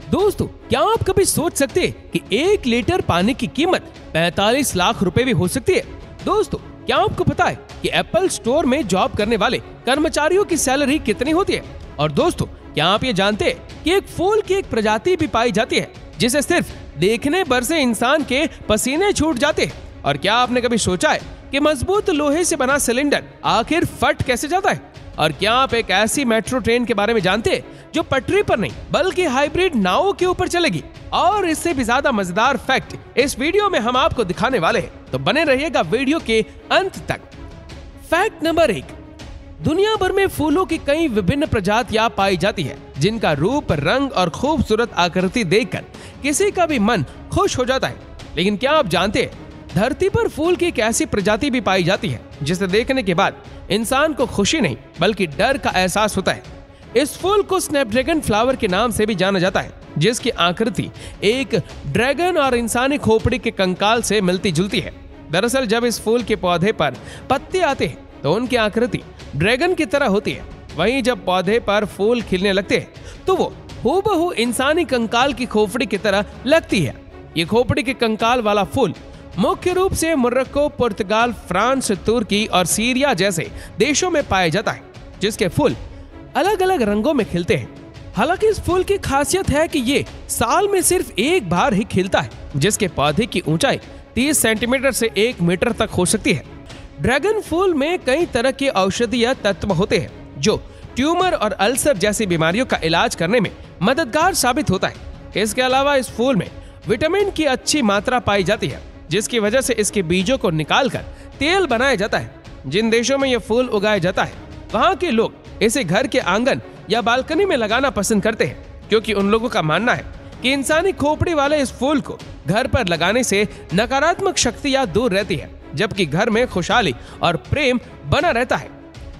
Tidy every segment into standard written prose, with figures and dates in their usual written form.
दोस्तों, क्या आप कभी सोच सकते हैं कि 1 लीटर पानी की कीमत 45 लाख रुपए भी हो सकती है? दोस्तों, क्या आपको पता है कि एप्पल स्टोर में जॉब करने वाले कर्मचारियों की सैलरी कितनी होती है? और दोस्तों, क्या आप ये जानते हैं कि एक फूल की एक प्रजाति भी पाई जाती है जिसे सिर्फ देखने भर से इंसान के पसीने छूट जाते हैं? और क्या आपने कभी सोचा है कि मजबूत लोहे से बना सिलेंडर आखिर फट कैसे जाता है? और क्या आप एक ऐसी मेट्रो ट्रेन के बारे में जानते हैं जो पटरी पर नहीं बल्कि हाइब्रिड नावों के ऊपर चलेगी? और इससे भी ज्यादा मजेदार फैक्ट इस वीडियो में हम आपको दिखाने वाले हैं, तो बने रहिएगा वीडियो के अंत तक। फैक्ट नंबर 1, दुनिया भर में फूलों की कई विभिन्न प्रजातियां पाई जाती है जिनका रूप, रंग और खूबसूरत आकृति देखकर किसी का भी मन खुश हो जाता है। लेकिन क्या आप जानते हैं, धरती पर फूल की एक ऐसी प्रजाति भी पाई जाती है जिसे देखने के बाद इंसान को खुशी नहीं बल्कि डर का एहसास होता है। इस फूल को स्नैपड्रैगन फ्लावर के नाम से भी जाना जाता है, जिसकी आकृति एक ड्रैगन और इंसानी खोपड़ी के कंकाल से मिलती जुलती है। दरअसल जब इस फूल के पौधे पर पत्ते आते हैं तो उनकी आकृति ड्रैगन की तरह होती है। वहीं जब पौधे पर फूल खिलने लगते हैं तो वो हूबहू इंसानी कंकाल की खोपड़ी की तरह लगती है। ये खोपड़ी के कंकाल वाला फूल मुख्य रूप से मोरक्को, पुर्तगाल, फ्रांस, तुर्की और सीरिया जैसे देशों में पाया जाता है, जिसके फूल अलग अलग रंगों में खिलते हैं। हालांकि इस फूल की खासियत है कि ये साल में सिर्फ एक बार ही खिलता है, जिसके पौधे की ऊंचाई 30 सेंटीमीटर से 1 मीटर तक हो सकती है। ड्रैगन फूल में कई तरह के औषधीय तत्व होते हैं जो ट्यूमर और अल्सर जैसी बीमारियों का इलाज करने में मददगार साबित होता है। इसके अलावा इस फूल में विटामिन की अच्छी मात्रा पाई जाती है, जिसकी वजह से इसके बीजों को निकालकर तेल बनाया जाता है। जिन देशों में यह फूल उगाया जाता है वहाँ के लोग इसे घर के आंगन या बालकनी में लगाना पसंद करते हैं, क्योंकि उन लोगों का मानना है कि इंसानी खोपड़ी वाले इस फूल को घर पर लगाने से नकारात्मक शक्तियां दूर रहती है, जबकि घर में खुशहाली और प्रेम बना रहता है।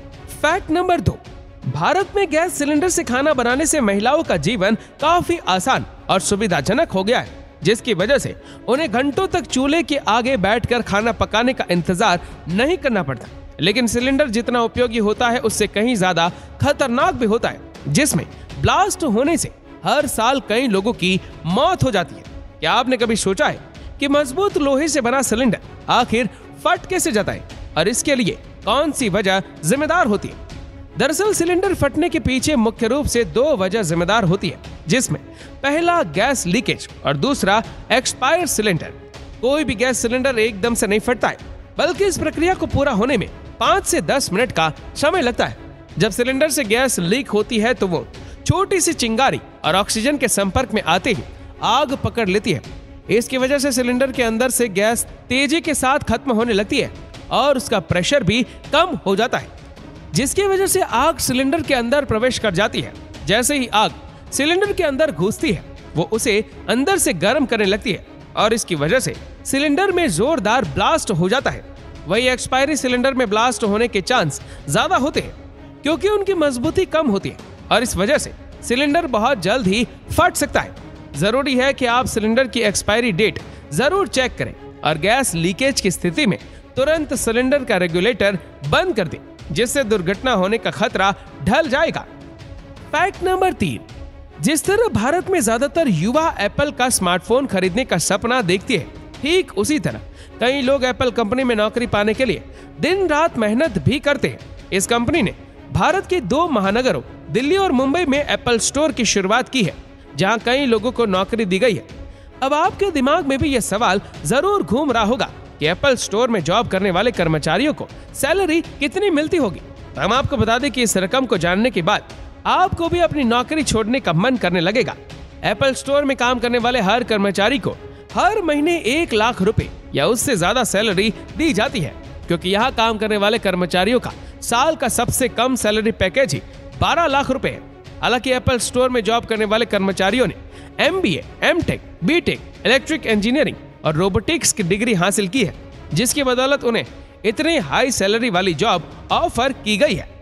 फैक्ट नंबर 2, भारत में गैस सिलेंडर से खाना बनाने से महिलाओं का जीवन काफी आसान और सुविधाजनक हो गया है, जिसकी वजह से उन्हें घंटों तक चूल्हे के आगे बैठकर खाना पकाने का इंतजार नहीं करना पड़ता। लेकिन सिलेंडर जितना उपयोगी होता है उससे कहीं ज्यादा खतरनाक भी होता है, जिसमें ब्लास्ट होने से हर साल कई लोगों की मौत हो जाती है। क्या आपने कभी सोचा है कि मजबूत लोहे से बना सिलेंडर आखिर फट कैसे जाता है और इसके लिए कौन सी वजह जिम्मेदार होती है? दरअसल सिलेंडर फटने के पीछे मुख्य रूप से 2 वजह जिम्मेदार होती है, जिसमें पहला गैस लीकेज और दूसरा एक्सपायर सिलेंडर। कोई भी गैस सिलेंडर एकदम से नहीं फटता है, बल्कि इस प्रक्रिया को पूरा होने में 5 से 10 मिनट का समय लगता है। जब सिलेंडर से गैस लीक होती है तो वो छोटी सी चिंगारी और ऑक्सीजन के संपर्क में आते ही आग पकड़ लेती है। इसकी वजह से सिलेंडर के अंदर से गैस तेजी के साथ खत्म होने लगती है और उसका प्रेशर भी कम हो जाता है, जिसकी वजह से आग सिलेंडर के अंदर प्रवेश कर जाती है। जैसे ही आग सिलेंडर के अंदर घुसती है वो उसे अंदर से गर्म करने लगती है और इसकी वजह से सिलेंडर में जोरदार ब्लास्ट हो जाता है। वही एक्सपायरी सिलेंडर में ब्लास्ट होने के चांस ज्यादा होते हैं, क्योंकि उनकी मजबूती कम होती है और इस वजह से सिलेंडर बहुत जल्द ही फट सकता है। जरूरी है कि आप सिलेंडर की एक्सपायरी डेट जरूर चेक करें और गैस लीकेज की स्थिति में तुरंत सिलेंडर का रेगुलेटर बंद कर दें, जिससे दुर्घटना होने का खतरा ढल जाएगा। फैक्ट नंबर 3, जिस तरह भारत में ज्यादातर युवा एप्पल का स्मार्टफोन खरीदने का सपना देखते हैं, ठीक उसी तरह कई लोग एप्पल कंपनी में नौकरी पाने के लिए दिन रात मेहनत भी करते हैं। इस कंपनी ने भारत के 2 महानगरों दिल्ली और मुंबई में एप्पल स्टोर की शुरुआत की है, जहां कई लोगों को नौकरी दी गई है। अब आपके दिमाग में भी यह सवाल जरूर घूम रहा होगा कि एप्पल स्टोर में जॉब करने वाले कर्मचारियों को सैलरी कितनी मिलती होगी। हम आपको बता दें कि इस रकम को जानने के बाद आपको भी अपनी नौकरी छोड़ने का मन करने लगेगा। एप्पल स्टोर में काम करने वाले हर कर्मचारी को हर महीने 1 लाख रुपए या उससे ज्यादा सैलरी दी जाती है, क्योंकि यहाँ काम करने वाले कर्मचारियों का साल का सबसे कम सैलरी पैकेज ही 12 लाख रुपए है। हालांकि एप्पल स्टोर में जॉब करने वाले कर्मचारियों ने MBA, M.Tech, B.Tech, electric engineering और रोबोटिक्स की डिग्री हासिल की है, जिसकी बदौलत उन्हें इतनी हाई सैलरी वाली जॉब ऑफर की गई है।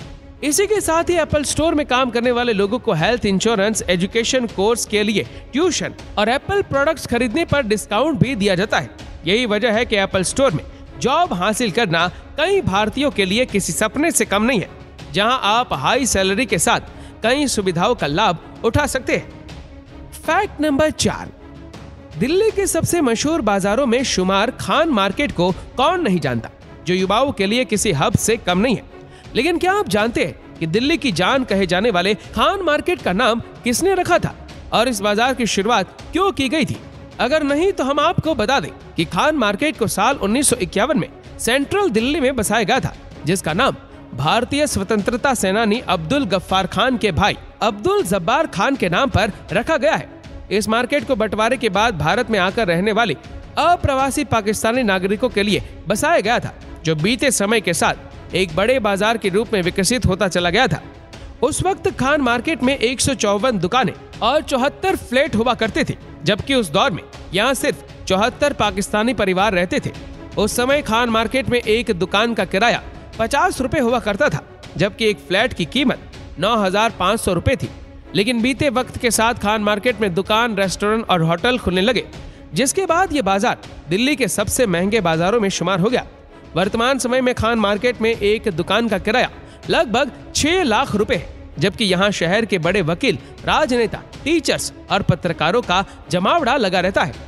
इसी के साथ ही एप्पल स्टोर में काम करने वाले लोगों को हेल्थ इंश्योरेंस, एजुकेशन कोर्स के लिए ट्यूशन और एप्पल प्रोडक्ट्स खरीदने पर डिस्काउंट भी दिया जाता है। यही वजह है कि एप्पल स्टोर में जॉब हासिल करना कई भारतीयों के लिए किसी सपने से कम नहीं है, जहां आप हाई सैलरी के साथ कई सुविधाओं का लाभ उठा सकते हैं। फैक्ट नंबर 4, दिल्ली के सबसे मशहूर बाजारों में शुमार खान मार्केट को कौन नहीं जानता, जो युवाओं के लिए किसी हब से कम नहीं है। लेकिन क्या आप जानते हैं कि दिल्ली की जान कहे जाने वाले खान मार्केट का नाम किसने रखा था और इस बाजार की शुरुआत क्यों की गई थी? अगर नहीं तो हम आपको बता दें कि खान मार्केट को साल 1951 में सेंट्रल दिल्ली में बसाया गया था, जिसका नाम भारतीय स्वतंत्रता सेनानी अब्दुल गफ्फार खान के भाई अब्दुल जब्बार खान के नाम पर रखा गया है। इस मार्केट को बंटवारे के बाद भारत में आकर रहने वाले अप्रवासी पाकिस्तानी नागरिकों के लिए बसाया गया था, जो बीते समय के साथ एक बड़े बाजार के रूप में विकसित होता चला गया था। उस वक्त खान मार्केट में 154 दुकानें और 74 फ्लैट हुआ करते थे, जबकि उस दौर में यहाँ सिर्फ 74 पाकिस्तानी परिवार रहते थे। उस समय खान मार्केट में एक दुकान का किराया 50 रुपए हुआ करता था, जबकि एक फ्लैट की कीमत 9,500 रुपए थी। लेकिन बीते वक्त के साथ खान मार्केट में दुकान, रेस्टोरेंट और होटल खुलने लगे, जिसके बाद ये बाजार दिल्ली के सबसे महंगे बाजारों में शुमार हो गया। वर्तमान समय में खान मार्केट में एक दुकान का किराया लगभग 6 लाख रुपए है, जबकि यहाँ शहर के बड़े वकील, राजनेता, टीचर्स और पत्रकारों का जमावड़ा लगा रहता है।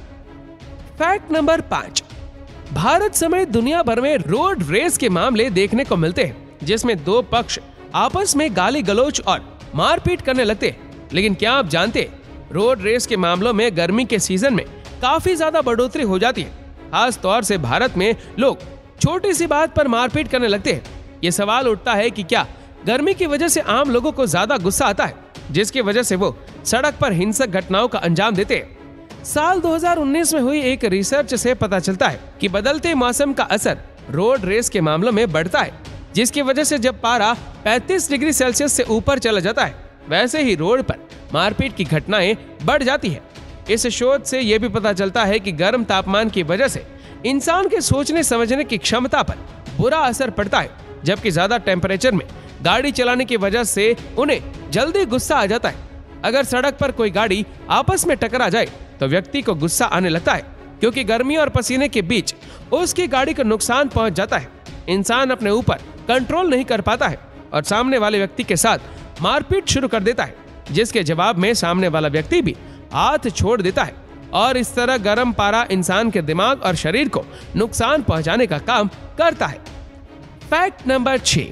फैक्ट नंबर 5, भारत समेत दुनिया भर में रोड रेस के मामले देखने को मिलते हैं, जिसमें दो पक्ष आपस में गाली गलौज और मारपीट करने लगते हैं। लेकिन क्या आप जानते हैं, रोड रेस के मामलों में गर्मी के सीजन में काफी ज्यादा बढ़ोतरी हो जाती है। खास तौर से भारत में लोग छोटी सी बात पर मारपीट करने लगते हैं। ये सवाल उठता है कि क्या गर्मी की वजह से आम लोगों को ज्यादा गुस्सा आता है, जिसकी वजह से वो सड़क पर हिंसक घटनाओं का अंजाम देते हैं। साल 2019 में हुई एक रिसर्च से पता चलता है कि बदलते मौसम का असर रोड रेस के मामलों में बढ़ता है, जिसकी वजह से जब पारा 35 डिग्री सेल्सियस से ऊपर चला जाता है, वैसे ही रोड पर मारपीट की घटनाएं बढ़ जाती है। इस शोध से यह भी पता चलता है कि गर्म तापमान की वजह से इंसान के सोचने समझने की क्षमता पर बुरा असर पड़ता है, जबकि ज्यादा टेम्परेचर में गाड़ी चलाने की वजह से उन्हें जल्दी गुस्सा आ जाता है। अगर सड़क पर कोई गाड़ी आपस में टकरा जाए तो व्यक्ति को गुस्सा आने लगता है, क्योंकि गर्मी और पसीने के बीच उसकी गाड़ी को नुकसान पहुंच जाता है। इंसान अपने ऊपर कंट्रोल नहीं कर पाता है और सामने वाले व्यक्ति के साथ मारपीट शुरू कर देता है, जिसके जवाब में सामने वाला व्यक्ति भी हाथ छोड़ देता है और इस तरह गर्म पारा इंसान के दिमाग और शरीर को नुकसान पहुंचाने का काम करता है। फैक्ट नंबर 6,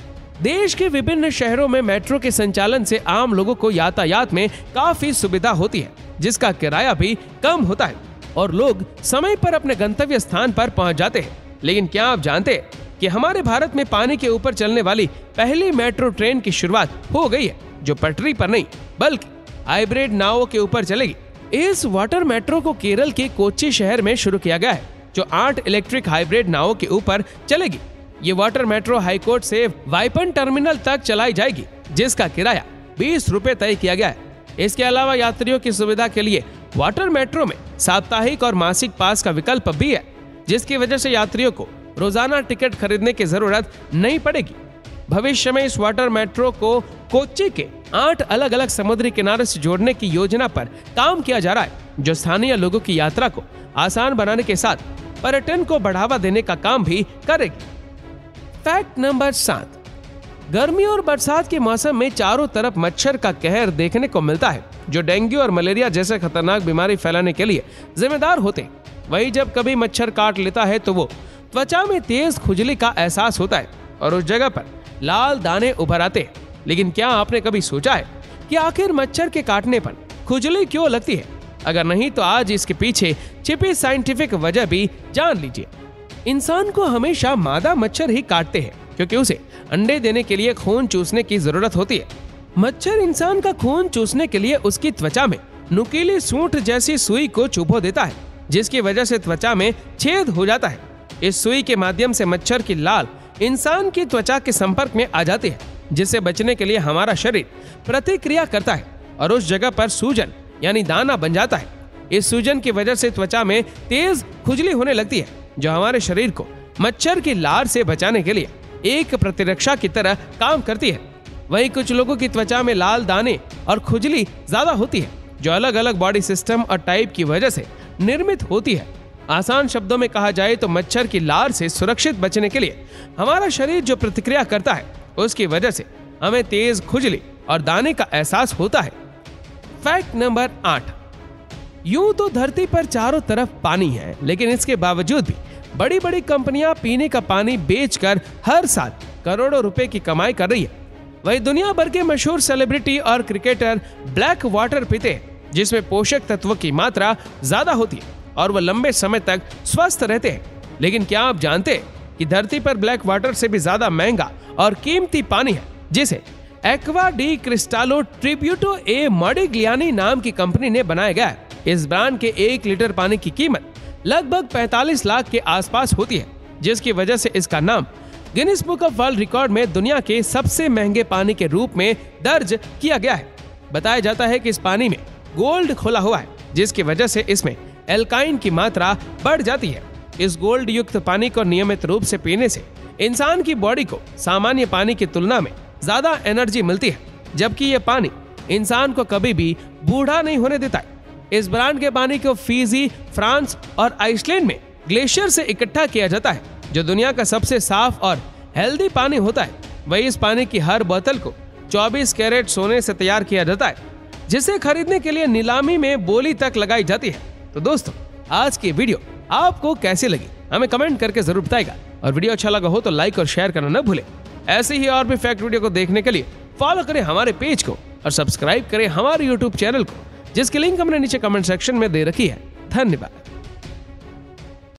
देश के विभिन्न शहरों में मेट्रो के संचालन से आम लोगों को यातायात में काफी सुविधा होती है, जिसका किराया भी कम होता है और लोग समय पर अपने गंतव्य स्थान पर पहुंच जाते हैं। लेकिन क्या आप जानते हैं कि हमारे भारत में पानी के ऊपर चलने वाली पहली मेट्रो ट्रेन की शुरुआत हो गई है, जो पटरी पर नहीं बल्कि हाइब्रिड नावों के ऊपर चलेगी। इस वाटर मेट्रो को केरल के कोच्चि शहर में शुरू किया गया है, जो 8 इलेक्ट्रिक हाइब्रिड नावों के ऊपर चलेगी। ये वाटर मेट्रो हाईकोर्ट से वाइपन टर्मिनल तक चलाई जाएगी, जिसका किराया 20 रुपए तय किया गया है। इसके अलावा यात्रियों की सुविधा के लिए वाटर मेट्रो में साप्ताहिक और मासिक पास का विकल्प भी है, जिसकी वजह से यात्रियों को रोजाना टिकट खरीदने की जरूरत नहीं पड़ेगी। भविष्य में इस वाटर मेट्रो को कोच्चि के 8 अलग अलग समुद्री किनारे से जोड़ने की योजना पर काम किया जा रहा है, जो स्थानीय लोगों की यात्रा को आसान बनाने के साथ पर्यटन को बढ़ावा देने का काम भी करेगी। फैक्ट नंबर 7, गर्मी और बरसात के मौसम में चारों तरफ मच्छर का कहर देखने को मिलता है, जो डेंगू और मलेरिया जैसे खतरनाक बीमारी फैलाने के लिए जिम्मेदार होते हैं। वहीं जब कभी मच्छर काट लेता है तो वो त्वचा में तेज खुजली का एहसास होता है और उस जगह पर लाल दाने उभर आते हैं। लेकिन क्या आपने कभी सोचा है कि आखिर मच्छर के काटने पर खुजली क्यों लगती है? अगर नहीं तो आज इसके पीछे छिपी साइंटिफिक वजह भी जान लीजिए। इंसान को हमेशा मादा मच्छर ही काटते हैं, क्योंकि उसे अंडे देने के लिए खून चूसने की जरूरत होती है। मच्छर इंसान का खून चूसने के लिए उसकी त्वचा में नुकीली सूंठ जैसी सुई को चुभो देता है, जिसकी वजह से त्वचा में छेद हो जाता है। इस सुई के माध्यम से मच्छर की लाल इंसान की त्वचा के संपर्क में आ जाती है, जिससे बचने के लिए हमारा शरीर प्रतिक्रिया करता है और उस जगह पर सूजन यानी दाना बन जाता है। इस सूजन की वजह से त्वचा में तेज खुजली होने लगती है, जो हमारे शरीर को मच्छर की लार से बचाने के लिए एक प्रतिरक्षा की तरह काम करती है। वहीं कुछ लोगों की त्वचा में लाल दाने और खुजली ज्यादा होती है, जो अलग अलग बॉडी सिस्टम और टाइप की वजह से निर्मित होती है। आसान शब्दों में कहा जाए तो मच्छर की लार से सुरक्षित बचने के लिए हमारा शरीर जो प्रतिक्रिया करता है, उसकी वजह से हमें तेज खुजली और दाने का एहसास होता है। Fact number 8। यूं तो धरती पर चारों तरफ पानी है, लेकिन इसके बावजूद भी बड़ी बड़ी कंपनियां पीने का पानी बेचकर हर साल करोड़ों रुपए की कमाई कर रही है। वही दुनिया भर के मशहूर सेलिब्रिटी और क्रिकेटर ब्लैक वाटर पीते हैं, जिसमें पोषक तत्वों की मात्रा ज्यादा होती है और वह लंबे समय तक स्वस्थ रहते हैं। लेकिन क्या आप जानते हैं कि धरती पर ब्लैक वाटर से भी ज्यादा महंगा और कीमती पानी है, जिसे एक्वा डी क्रिस्टालो ट्रिब्यूटो ए मॉडिग्लियानी नाम की कंपनी ने बनाया गया है। इस ब्रांड के 1 लीटर पानी की कीमत लगभग 45 लाख के आसपास होती है, जिसकी वजह से इसका नाम Guinness book of world record में दुनिया के सबसे महंगे पानी के रूप में दर्ज किया गया है। बताया जाता है कि इस पानी में गोल्ड खोला हुआ है, जिसकी वजह से इसमें एल्काइन की मात्रा बढ़ जाती है। इस गोल्ड युक्त पानी को नियमित रूप से पीने से इंसान की बॉडी को सामान्य पानी की तुलना में ज्यादा एनर्जी मिलती है, जबकि यह पानी इंसान को कभी भी बूढ़ा नहीं होने देता है। इस ब्रांड के पानी को फिजी, फ्रांस और आइसलैंड में ग्लेशियर से इकट्ठा किया जाता है, जो दुनिया का सबसे साफ और हेल्दी पानी होता है। वही इस पानी की हर बोतल को 24 कैरेट सोने से तैयार किया जाता है, जिसे खरीदने के लिए नीलामी में बोली तक लगाई जाती है। तो दोस्तों, आज की वीडियो आपको कैसी लगी हमें कमेंट करके जरूर बताइएगा, और वीडियो अच्छा लगा हो तो लाइक और शेयर करना न भूलें। ऐसे ही और भी फैक्ट वीडियो को देखने के लिए फॉलो करें हमारे पेज को और सब्सक्राइब करें हमारे यूट्यूब चैनल को, जिसकी लिंक हमने नीचे कमेंट सेक्शन में दे रखी है। धन्यवाद।